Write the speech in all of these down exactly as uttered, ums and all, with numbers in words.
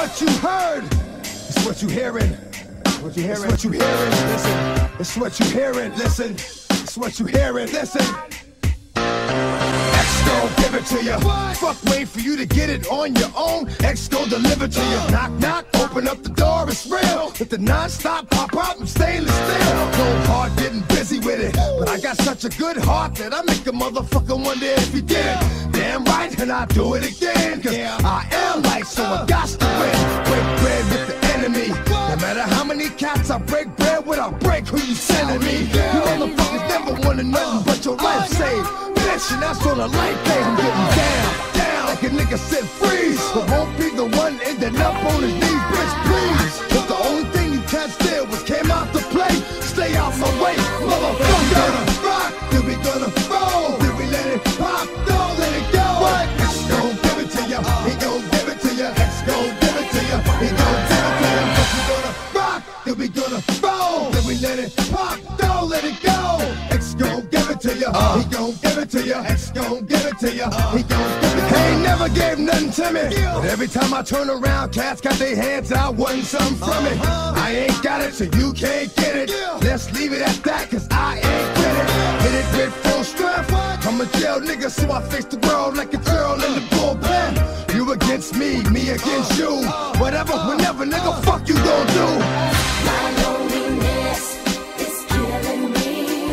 what you heard. It's what you hearing. What you hearing? It's what you hearing. Listen. It's what you hearing. Listen. It's what you hearing. Listen. X gon' give it to you. What? Fuck, wait for you to get it on your own. X gon' deliver to you. Knock, knock, open up the door, it's real. With the non-stop pop-up, I'm stainless steel. Go hard getting busy with it, but I got such a good heart that I make a motherfucker wonder if he did it. Damn right, and I do it again, cause yeah. I am light, so I got to win. Break bread with the enemy. No matter how many cats I break bread with, I break who you sending me. You motherfuckers never wanted nothing but your life saved. And that's on a light day, I'm getting down, down like a nigga said freeze. But won't be the one ending up on his knees, bitch, please. Cause the only thing you cats did was came out to play. Stay out my way, motherfucker. Gonna rock, then we gonna roll. Then we let it pop, don't let it go. What? X gon' give it to ya, he gon' give it to ya. X gon' give it to ya, he gon' give it to ya. But we gonna rock, then we gonna roll. Then we let it pop, don't let it go. X gon' give it to ya, uh. he gon' give it to ya. X gon' give it to ya, uh. he gon' give it to ya. He ain't never gave nothing to me, but every time I turn around, cats got their hands out, wanting something from it. I ain't got it, so you can't get it. Let's leave it at that, cause I ain't get it. Hit it with full strength. I'm a jail nigga, so I face the world like a girl in the bullpen. You against me, me against you. Whatever, whenever, nigga, fuck you gon' do. My loneliness is killing me.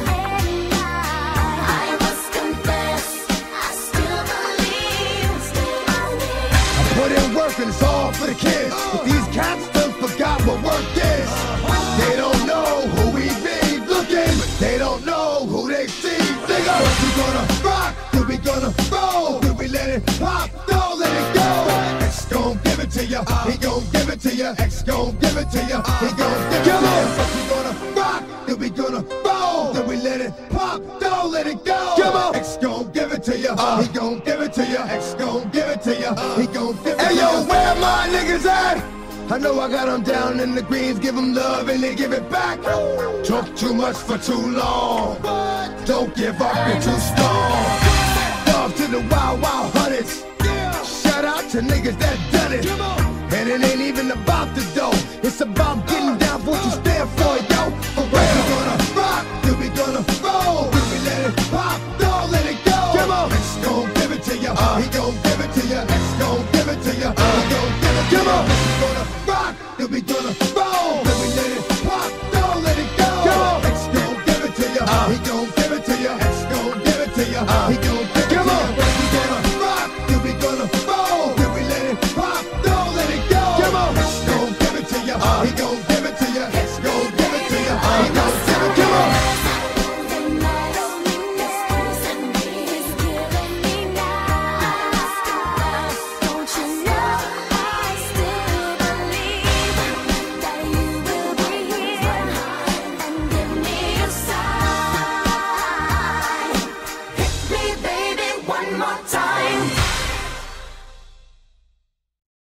I must confess, I still believe, still believe. I put in work and it's all for the kids. But these cats done forgot what work is. They don't know who we be looking. They don't know who they see. They go, we gonna rock, then we gonna roll. Then we let it pop, don't let it go. X gon' give it to ya, he gon' give it to ya. X gon' give it to ya, he gon' give it to ya. But we gonna rock, then we gonna roll. Then we let it pop, don't let it go. Come on. X gon' give it to ya, he gon' give it to ya. X gon' give it to ya, he gon' give it to ya. Hey yo, where my niggas at? I know I got them down in the greens, give them love and they give it back. Talk too much for too long. Don't give up, you're too strong. Love to the wild, wild hunters. Shout out to niggas that done it. And it ain't even about the dough. It's about getting down for what you stand for, yo. For real. We gonna rock, then we gonna roll. Then we let it pop, don't let it go. Come on. X gon' give it to ya, uh. he gon' give it to ya. X gon' give it to ya, uh. he gon' give it to ya. Come on. We gonna rock, then we gonna